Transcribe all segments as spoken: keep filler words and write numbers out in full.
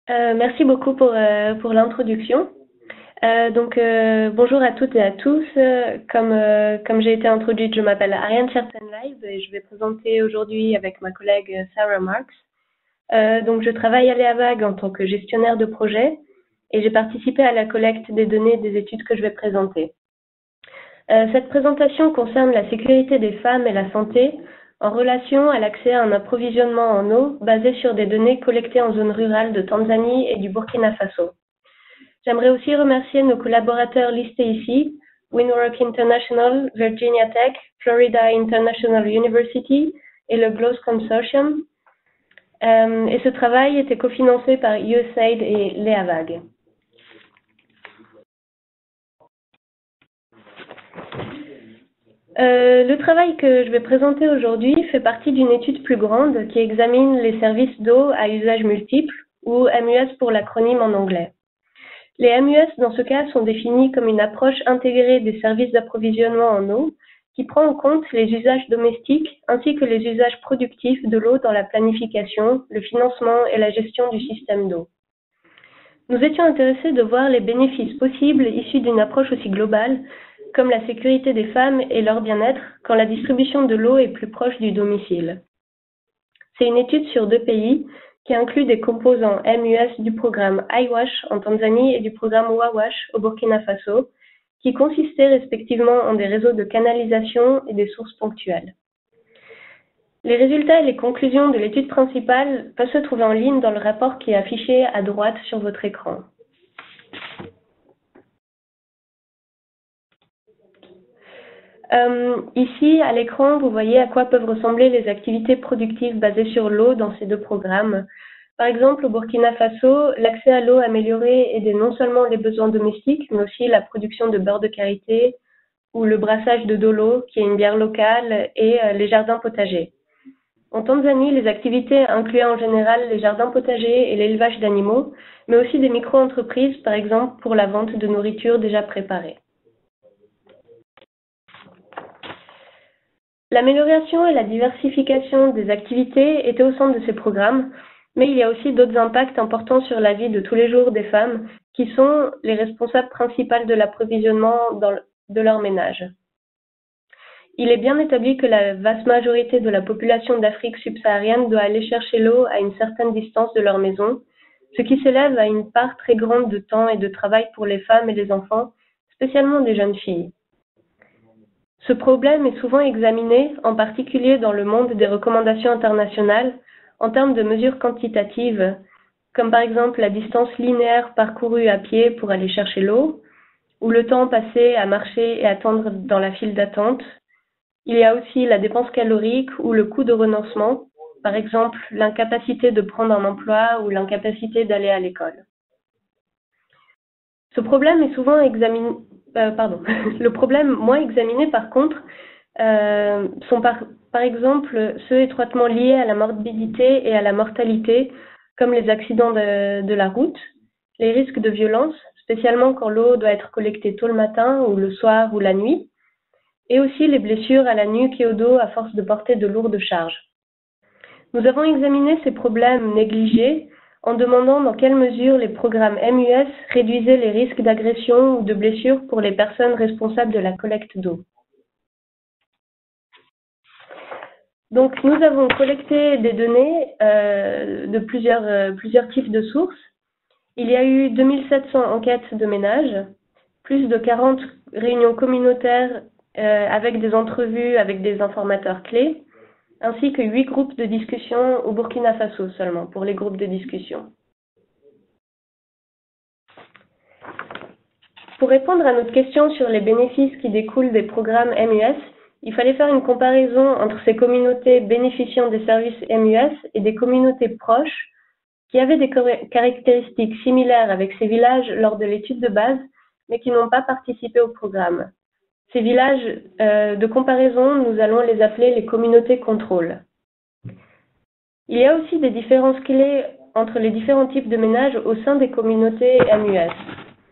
Euh, merci beaucoup pour, euh, pour l'introduction. Euh, donc, euh, bonjour à toutes et à tous. Euh, Comme, euh, comme j'ai été introduite, je m'appelle Ariane Chertenleib et je vais présenter aujourd'hui avec ma collègue Sarah Marks. Euh, donc, je travaille à Léavag en tant que gestionnaire de projet et j'ai participé à la collecte des données des études que je vais présenter. Euh, cette présentation concerne la sécurité des femmes et la santé en relation à l'accès à un approvisionnement en eau basé sur des données collectées en zone rurale de Tanzanie et du Burkina Faso. J'aimerais aussi remercier nos collaborateurs listés ici, Winwork International, Virginia Tech, Florida International University et le GLOS Consortium. Euh, et ce travail était cofinancé par U S A I D et Léavag. Euh, le travail que je vais présenter aujourd'hui fait partie d'une étude plus grande qui examine les services d'eau à usage multiple, ou M U S pour l'acronyme en anglais. Les M U S, dans ce cas, sont définis comme une approche intégrée des services d'approvisionnement en eau qui prend en compte les usages domestiques ainsi que les usages productifs de l'eau dans la planification, le financement et la gestion du système d'eau. Nous étions intéressés de voir les bénéfices possibles issus d'une approche aussi globale, comme la sécurité des femmes et leur bien-être quand la distribution de l'eau est plus proche du domicile. C'est une étude sur deux pays qui inclut des composants M U S du programme iWash en Tanzanie et du programme WaWash au Burkina Faso, qui consistaient respectivement en des réseaux de canalisation et des sources ponctuelles. Les résultats et les conclusions de l'étude principale peuvent se trouver en ligne dans le rapport qui est affiché à droite sur votre écran. Euh, ici, à l'écran, vous voyez à quoi peuvent ressembler les activités productives basées sur l'eau dans ces deux programmes. Par exemple, au Burkina Faso, l'accès à l'eau améliorée aidait non seulement les besoins domestiques, mais aussi la production de beurre de karité ou le brassage de dolo, qui est une bière locale, et euh, les jardins potagers. En Tanzanie, les activités incluaient en général les jardins potagers et l'élevage d'animaux, mais aussi des micro-entreprises, par exemple pour la vente de nourriture déjà préparée. L'amélioration et la diversification des activités étaient au centre de ces programmes, mais il y a aussi d'autres impacts importants sur la vie de tous les jours des femmes qui sont les responsables principales de l'approvisionnement de leur ménage. Il est bien établi que la vaste majorité de la population d'Afrique subsaharienne doit aller chercher l'eau à une certaine distance de leur maison, ce qui s'élève à une part très grande de temps et de travail pour les femmes et les enfants, spécialement des jeunes filles. Ce problème est souvent examiné, en particulier dans le monde des recommandations internationales, en termes de mesures quantitatives, comme par exemple la distance linéaire parcourue à pied pour aller chercher l'eau, ou le temps passé à marcher et attendre dans la file d'attente. Il y a aussi la dépense calorique ou le coût de renoncement, par exemple l'incapacité de prendre un emploi ou l'incapacité d'aller à l'école. Ce problème est souvent examiné, euh, pardon, le problème moins examiné par contre euh, sont par, par exemple ceux étroitement liés à la morbidité et à la mortalité, comme les accidents de, de la route, les risques de violence, spécialement quand l'eau doit être collectée tôt le matin ou le soir ou la nuit, et aussi les blessures à la nuque et au dos à force de porter de lourdes charges. Nous avons examiné ces problèmes négligés en demandant dans quelle mesure les programmes M U S réduisaient les risques d'agression ou de blessures pour les personnes responsables de la collecte d'eau. Donc, nous avons collecté des données euh, de plusieurs, euh, plusieurs types de sources. Il y a eu deux mille sept cents enquêtes de ménage, plus de quarante réunions communautaires euh, avec des entrevues avec des informateurs clés, ainsi que huit groupes de discussion au Burkina Faso seulement, pour les groupes de discussion. Pour répondre à notre question sur les bénéfices qui découlent des programmes M U S, il fallait faire une comparaison entre ces communautés bénéficiant des services M U S et des communautés proches qui avaient des caractéristiques similaires avec ces villages lors de l'étude de base, mais qui n'ont pas participé au programme. Ces villages euh, de comparaison, nous allons les appeler les communautés contrôle. Il y a aussi des différences clés entre les différents types de ménages au sein des communautés M U S.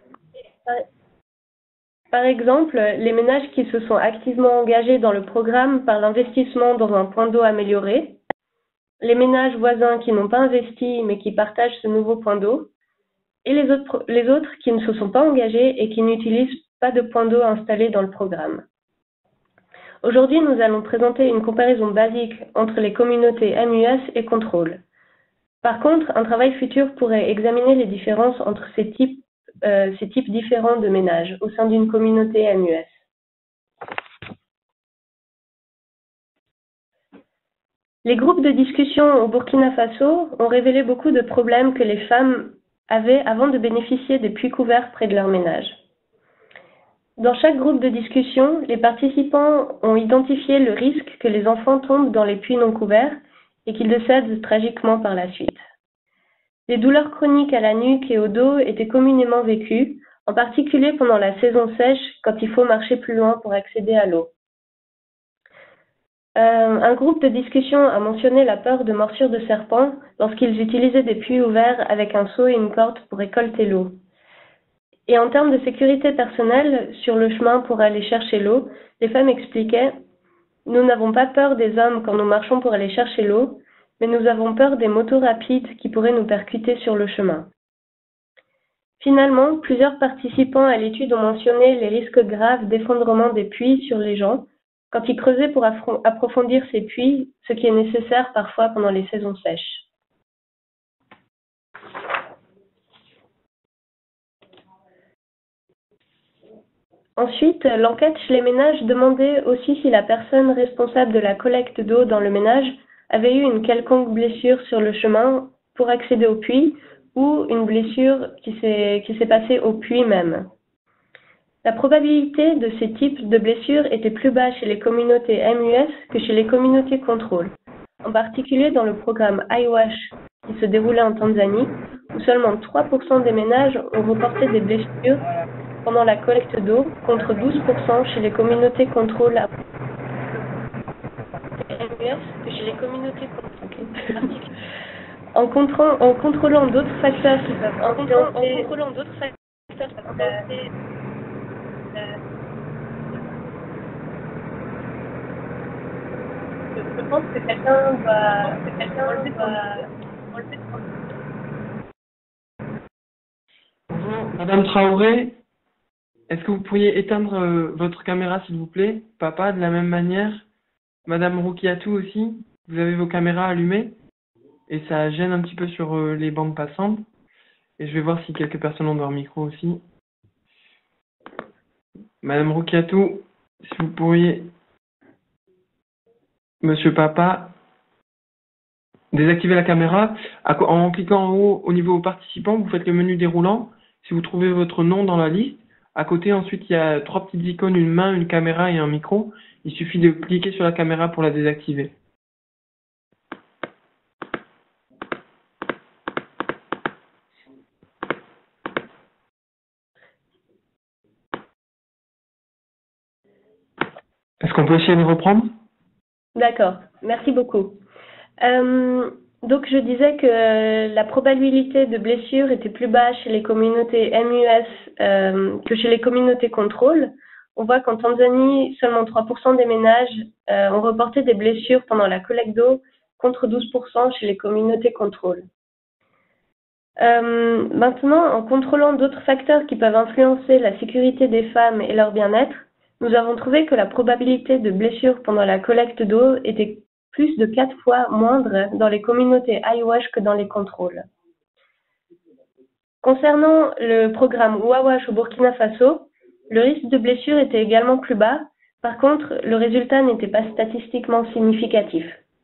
Par exemple, les ménages qui se sont activement engagés dans le programme par l'investissement dans un point d'eau amélioré, les ménages voisins qui n'ont pas investi mais qui partagent ce nouveau point d'eau, et les autres, les autres qui ne se sont pas engagés et qui n'utilisent pas de point d'eau installé dans le programme. Aujourd'hui, nous allons présenter une comparaison basique entre les communautés M U S et contrôle. Par contre, un travail futur pourrait examiner les différences entre ces types, euh, ces types différents de ménages au sein d'une communauté M U S. Les groupes de discussion au Burkina Faso ont révélé beaucoup de problèmes que les femmes avaient avant de bénéficier des puits couverts près de leur ménage. Dans chaque groupe de discussion, les participants ont identifié le risque que les enfants tombent dans les puits non couverts et qu'ils décèdent tragiquement par la suite. Les douleurs chroniques à la nuque et au dos étaient communément vécues, en particulier pendant la saison sèche quand il faut marcher plus loin pour accéder à l'eau. Euh, un groupe de discussion a mentionné la peur de morsures de serpents lorsqu'ils utilisaient des puits ouverts avec un seau et une corde pour récolter l'eau. Et en termes de sécurité personnelle, sur le chemin pour aller chercher l'eau, les femmes expliquaient « Nous n'avons pas peur des hommes quand nous marchons pour aller chercher l'eau, mais nous avons peur des motos rapides qui pourraient nous percuter sur le chemin. » Finalement, plusieurs participants à l'étude ont mentionné les risques graves d'effondrement des puits sur les gens quand ils creusaient pour approfondir ces puits, ce qui est nécessaire parfois pendant les saisons sèches. Ensuite, l'enquête chez les ménages demandait aussi si la personne responsable de la collecte d'eau dans le ménage avait eu une quelconque blessure sur le chemin pour accéder au puits ou une blessure qui s'est qui s'est passée au puits même. La probabilité de ces types de blessures était plus basse chez les communautés M U S que chez les communautés contrôle, en particulier dans le programme iWash qui se déroulait en Tanzanie, où seulement trois pour cent des ménages ont reporté des blessures pendant la collecte d'eau, contre douze pour cent chez les communautés contrôle M U S que chez les communautés contrôle. En, contrôlant, en contrôlant d'autres facteurs qui peuvent influencer, en contrôlant d'autres facteurs qui peuvent influencer, euh, je pense que quelqu'un va, que quelqu'un enlever enlever Bonjour, Madame Traoré, est-ce que vous pourriez éteindre euh, votre caméra s'il vous plaît? Papa, de la même manière. Madame Roukiatou aussi, vous avez vos caméras allumées et ça gêne un petit peu sur euh, les bandes passantes. Et je vais voir si quelques personnes ont leur micro aussi. Madame Roukiatou, si vous pourriez, Monsieur Papa, désactiver la caméra. En cliquant en haut au niveau participants, vous faites le menu déroulant. Si vous trouvez votre nom dans la liste, à côté ensuite il y a trois petites icônes, une main, une caméra et un micro. Il suffit de cliquer sur la caméra pour la désactiver. Est-ce qu'on peut essayer de reprendre? D'accord, merci beaucoup. Euh, donc je disais que la probabilité de blessure était plus basse chez les communautés M U S euh, que chez les communautés contrôle. On voit qu'en Tanzanie, seulement trois pour cent des ménages euh, ont reporté des blessures pendant la collecte d'eau, contre douze pour cent chez les communautés contrôle. Euh, maintenant, en contrôlant d'autres facteurs qui peuvent influencer la sécurité des femmes et leur bien-être, nous avons trouvé que la probabilité de blessure pendant la collecte d'eau était plus de quatre fois moindre dans les communautés iWash que dans les contrôles. Concernant le programme WAWASH au Burkina Faso, le risque de blessure était également plus bas. Par contre, le résultat n'était pas statistiquement significatif.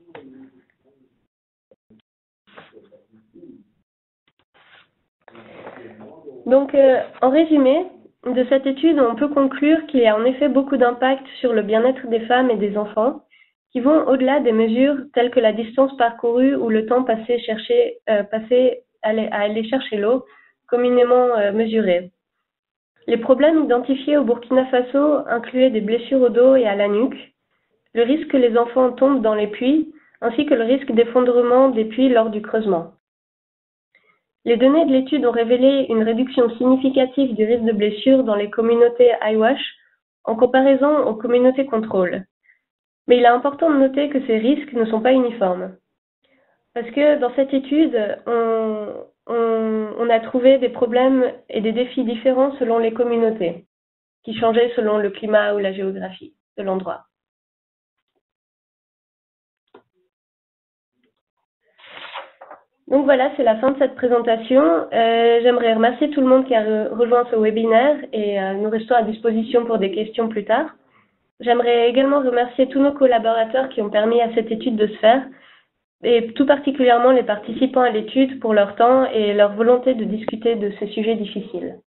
Donc, euh, en résumé, de cette étude, on peut conclure qu'il y a en effet beaucoup d'impact sur le bien-être des femmes et des enfants, qui vont au-delà des mesures telles que la distance parcourue ou le temps passé, chercher, euh, passé à, aller, à aller chercher l'eau, communément euh, mesuré. Les problèmes identifiés au Burkina Faso incluaient des blessures au dos et à la nuque, le risque que les enfants tombent dans les puits, ainsi que le risque d'effondrement des puits lors du creusement. Les données de l'étude ont révélé une réduction significative du risque de blessure dans les communautés iWash en comparaison aux communautés contrôle. Mais il est important de noter que ces risques ne sont pas uniformes. Parce que dans cette étude, on, on, on a trouvé des problèmes et des défis différents selon les communautés, qui changeaient selon le climat ou la géographie de l'endroit. Donc voilà, c'est la fin de cette présentation. Euh, J'aimerais remercier tout le monde qui a re rejoint ce webinaire et euh, nous restons à disposition pour des questions plus tard. J'aimerais également remercier tous nos collaborateurs qui ont permis à cette étude de se faire, et tout particulièrement les participants à l'étude pour leur temps et leur volonté de discuter de ces sujets difficiles.